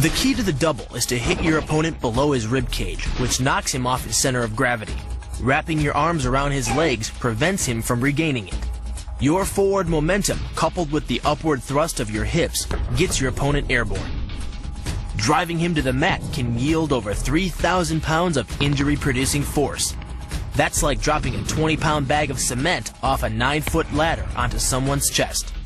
The key to the double is to hit your opponent below his rib cage, which knocks him off his center of gravity. Wrapping your arms around his legs prevents him from regaining it. Your forward momentum, coupled with the upward thrust of your hips, gets your opponent airborne. Driving him to the mat can yield over 3,000 pounds of injury-producing force. That's like dropping a 20-pound bag of cement off a 9-foot ladder onto someone's chest.